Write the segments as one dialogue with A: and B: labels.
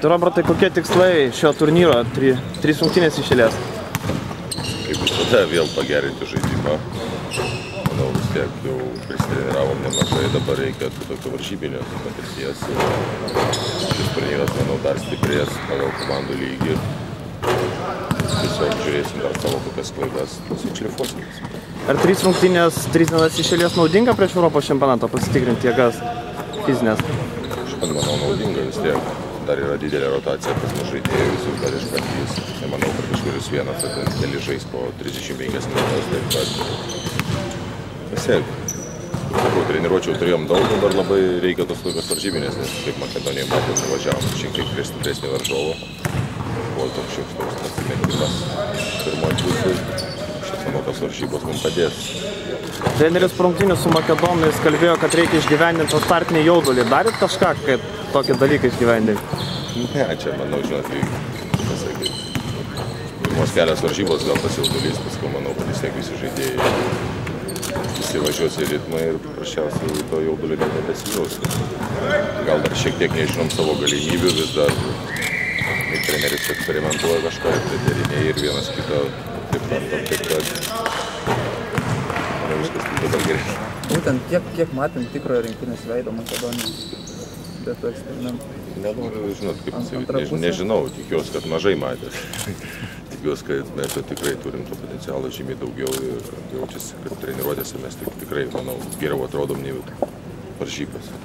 A: Tai Robertai, kokie tikslai šio turnyro? 3 rungtynės iš eilės.
B: Kaip visada, vėl pagerinti žaidimą. Manau, vis tiek jau prisitreniravom nemažai, dabar reikia tokio varžybinio patirties. Šis turnyras, manau, dar stiprės pagal komandų lygį. Tiesiog žiūrėsim dar savo kokias klaidas, nusišlifuosimės.
A: Ar 3 rungtynės, 3 dienas iš eilės naudinga prieš Europos čempionatą pasitikrinti jėgas fizinės?
B: Aš manau, naudinga vis tiek. Dar yra didelė rotacija pas mus žaidėjų, visus dar išbandys. Nemanau, kad kažkuris vienas ar keli žais po 35 minutės, taip kad pasiek. Treniruočiau turėjom daug, dar labai reikia tos tokios varžybinės, nes kaip Makedonijai matėm, nuvažiavom šiek tiek prie stipresnį varžovų. Buvo toks šioks toks pasimetimas pirmoj pusėj. Aš manau, tos varžybos mums padės.
A: Treneris po rungtynių su Makedonais kalbėjo, kad reikia išgyvendinti startinį jaudulį. Darėt kažką, kad tokį dalyką išgyvendinti?
B: Ne, čia, manau, žinot, pasakyti. Pirmos kelias varžybos gal tas jaudulys, paskui manau, kad vis tiek visi žaidėjai įsivažiuos į ritmą ir paprasčiausiai to jaudulio nebesijaus. Gal dar šiek tiek nežinom savo galimybių, vis dar treneris eksperimentuoja kažką ir priderinėja ir vienas kitą taip bandom, taip kad manau, viskas dabar gerai.
C: Būtent kiek matėm tikrojo rinktinės veido Makedonijos be tų eksperimentų?
B: Nenoriu, žinot, kaip pasakyti, nežinau, tikiuosi, kad mažai matėt. Tikiuosi, kad mes jau tikrai turim to potencialo žymiai daugiau ir jaučiasi, kad treniruotėse mes tikrai, manau, geriau atrodom nei varžybose.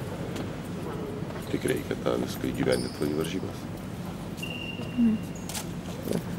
B: Tik reikia tą viską įgyvendinti į varžybas.